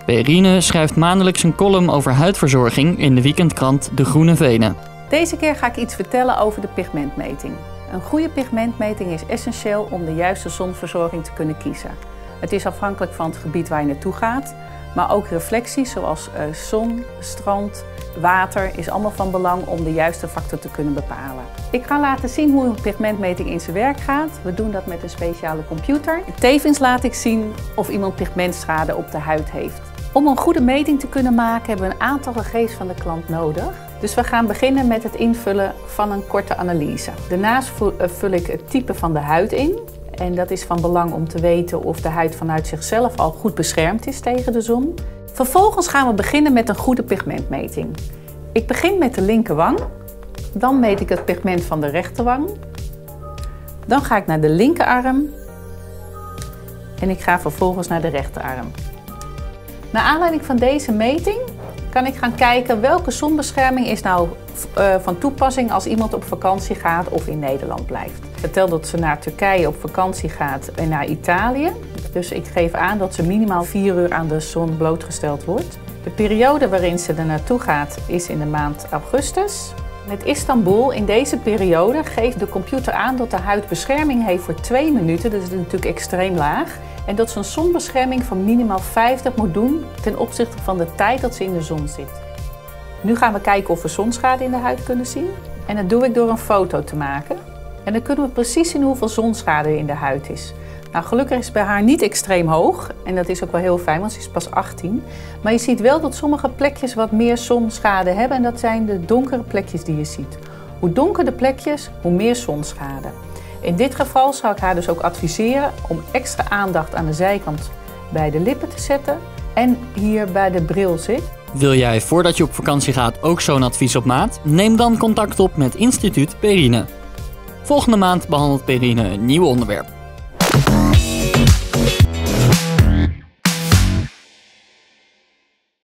Perrine schrijft maandelijks een column over huidverzorging in de weekendkrant De Groene Venen. Deze keer ga ik iets vertellen over de pigmentmeting. Een goede pigmentmeting is essentieel om de juiste zonverzorging te kunnen kiezen. Het is afhankelijk van het gebied waar je naartoe gaat, maar ook reflecties zoals zon, strand, water is allemaal van belang om de juiste factor te kunnen bepalen. Ik ga laten zien hoe een pigmentmeting in zijn werk gaat. We doen dat met een speciale computer. Tevens laat ik zien of iemand pigmentschade op de huid heeft. Om een goede meting te kunnen maken hebben we een aantal gegevens van de klant nodig. Dus we gaan beginnen met het invullen van een korte analyse. Daarnaast vul ik het type van de huid in. En dat is van belang om te weten of de huid vanuit zichzelf al goed beschermd is tegen de zon. Vervolgens gaan we beginnen met een goede pigmentmeting. Ik begin met de linkerwang. Dan meet ik het pigment van de rechterwang. Dan ga ik naar de linkerarm. En ik ga vervolgens naar de rechterarm. Naar aanleiding van deze meting kan ik gaan kijken welke zonbescherming is nou van toepassing als iemand op vakantie gaat of in Nederland blijft. Vertel dat ze naar Turkije op vakantie gaat en naar Italië. Dus ik geef aan dat ze minimaal 4 uur aan de zon blootgesteld wordt. De periode waarin ze er naartoe gaat is in de maand augustus. Met Istanbul in deze periode geeft de computer aan dat de huid bescherming heeft voor 2 minuten. Dat is natuurlijk extreem laag. En dat ze een zonbescherming van minimaal 50 moet doen ten opzichte van de tijd dat ze in de zon zit. Nu gaan we kijken of we zonschade in de huid kunnen zien. En dat doe ik door een foto te maken. En dan kunnen we precies zien hoeveel zonschade er in de huid is. Nou, gelukkig is het bij haar niet extreem hoog. En dat is ook wel heel fijn, want ze is pas 18. Maar je ziet wel dat sommige plekjes wat meer zonschade hebben. En dat zijn de donkere plekjes die je ziet. Hoe donker de plekjes, hoe meer zonschade. In dit geval zou ik haar dus ook adviseren om extra aandacht aan de zijkant bij de lippen te zetten. En hier bij de bril zit. Wil jij voordat je op vakantie gaat ook zo'n advies op maat? Neem dan contact op met Instituut Perrine. Volgende maand behandelt Perrine een nieuw onderwerp.